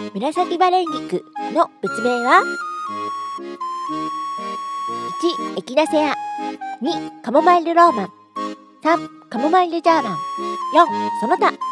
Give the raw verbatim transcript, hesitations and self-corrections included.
ムラサキバレンギクの物名は？いち. エキナセア、に. カモマイルローマン、さん. カモマイルジャーマン、よん. その他。